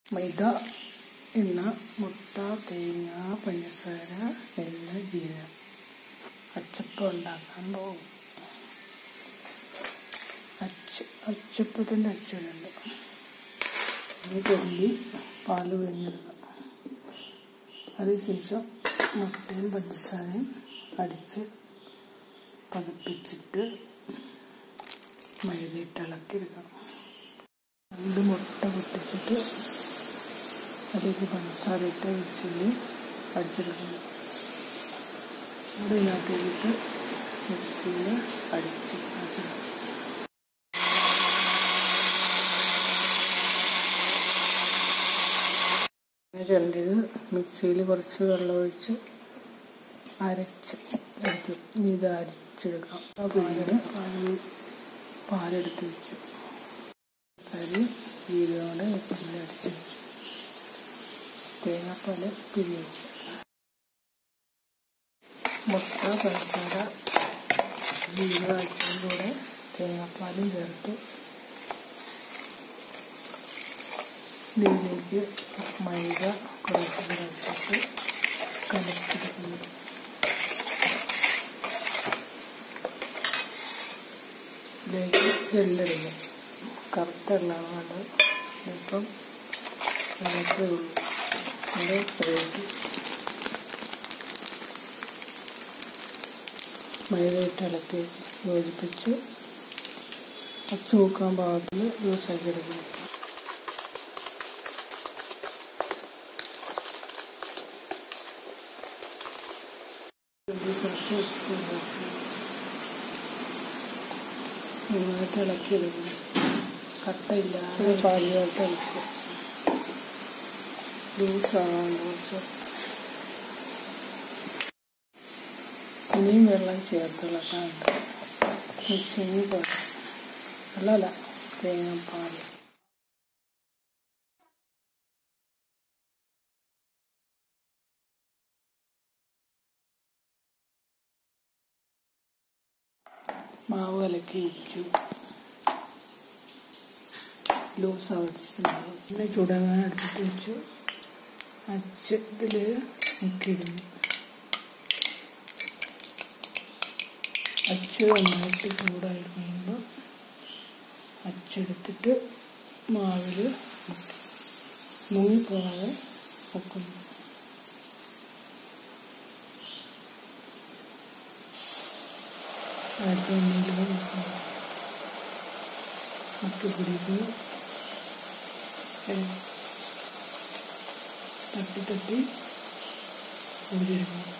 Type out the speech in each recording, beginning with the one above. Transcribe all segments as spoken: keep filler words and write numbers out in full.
മൈദ, എണ്ണ, മുട്ട, തേങ്ങ, പഞ്ചസാര, എണ്ണ, ജീരകം. അച്ചപ്പം ഉണ്ടാക്കാൻ പോകും. അച്ച് അച്ചപ്പത്തിൻ്റെ അച്ചുണ്ട്. ഇത് ചൊല്ലി പാല് പിഴിഞ്ഞെടുക്കണം. അതിനുശേഷം മുട്ടയും പഞ്ചസാരയും അടിച്ച് പതിപ്പിച്ചിട്ട് മൈദയിട്ട് ഇളക്കിയെടുക്കണം. രണ്ട് മുട്ട പൊട്ടിച്ചിട്ട് അതിലേക്ക് പഞ്ചസാര ഇട്ട് മിക്സിയിൽ അടിച്ചെടുക്കണം. അവിടെ ഇതിനകത്തേക്കിട്ട് മിക്സിയിൽ അടിച്ച് അടിച്ചെടുക്കണം. ചിലത് മിക്സിയിൽ കുറച്ച് വെള്ളമൊഴിച്ച് അരച്ച് എടുത്ത് ഇത് അരിച്ചെടുക്കാം. ആ പാലിന് പാല് പാലെടുത്ത് വെച്ചു. സരി ജീരകോടെ മിക്സിയിൽ അടിച്ച് വെച്ചു. തേങ്ങാപ്പാൽ പിരി വെച്ചു. മുട്ട, പഞ്ചസാര, ജീരകം അടിച്ചതിൻ്റെ കൂടെ തേങ്ങാപ്പാലും ചേർത്ത് ഇതിലേക്ക് മൈദ കുറച്ച് കുറച്ചിട്ട് കലക്കിയെടുക്കുന്നു. ഇതിലേക്ക് എള്ളിടുന്നു. കറുത്ത എള്ളാണ് ഇപ്പം ഇളക്കേ ഉള്ളൂ. അത് ഫ്രൈക്ക് മൈദയിട്ട് ഇളക്കി യോജിപ്പിച്ച് അച്ചു നോക്കാൻ പാകത്തിൽ ജ്യൂസാക്കി എടുക്കുന്നു. കുറച്ച് ഉപ്പ് നന്നായിട്ട് ഇളക്കിയെടുക്കുന്നു. കട്ടയില്ലാതെ പാലിയായിട്ട് ഇളക്കുക. ലൂസാകാണ്ട് കുറച്ച് ഇനിയും വെള്ളം ചേർത്ത് ഇളക്കാണ്ട് മിക്സിങ് പോലെ വെള്ളമല്ല തേങ്ങാപ്പാൽ. മാവ് കലക്കി വെച്ചു. ലൂസ് ആവശ്യമായി പിന്നെ ചൂടാകാൻ അടുപ്പിട്ട് വെച്ചു. അച്ച് ഇതിൽ മുക്കിയിടുന്നു. അച്ച് നന്നായിട്ട് ചൂടായി കഴിയുമ്പോൾ അച്ചെടുത്തിട്ട് മാവിൽ മുക്കി മുങ്ങിപ്പോകാതെ മുക്കുന്നു. അടുത്ത എണ്ണയിൽ മുക്കി പിടിക്കുക. തട്ടി തട്ടി ഊരിയിടുന്നു.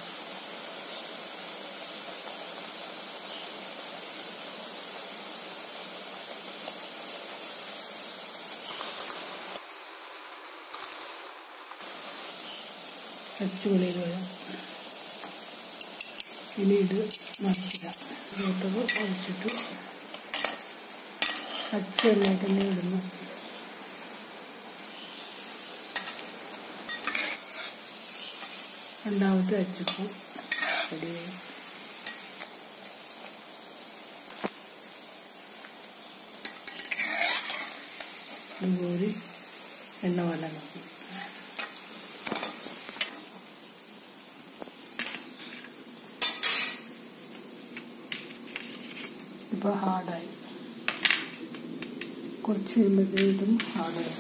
അച്ച് വെളിയിൽ വരാം. ഇനി ഇത് മറിച്ചിടാം. ഇങ്ങോട്ടത് ഒഴിച്ചിട്ട് അച്ച് എണ്ണയിൽ തന്നെ ഇടുന്നു. രണ്ടാമത്തെ അച്ചപ്പം റെഡിയായി. ഇതുപോലെ എണ്ണ വെള്ളം നോക്കി ഇപ്പോൾ ഹാർഡായി. കുറച്ച് കഴിയുമ്പോഴത്തേക്കും ഹാർഡായി.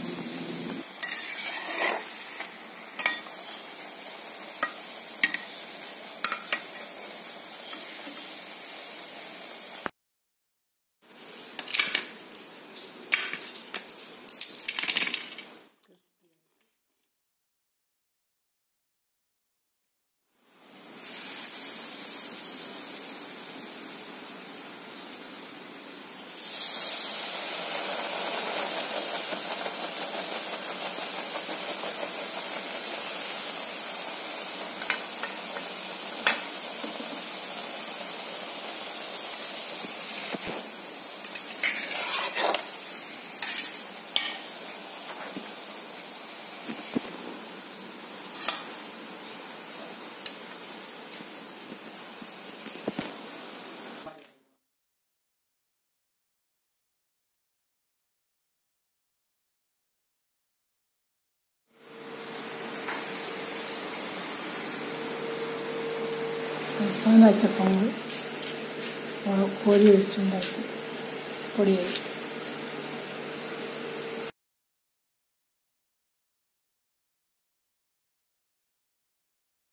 അവസാനം അച്ചപ്പം കോരി ഒഴിച്ചുണ്ടാക്കി പൊടിയായി.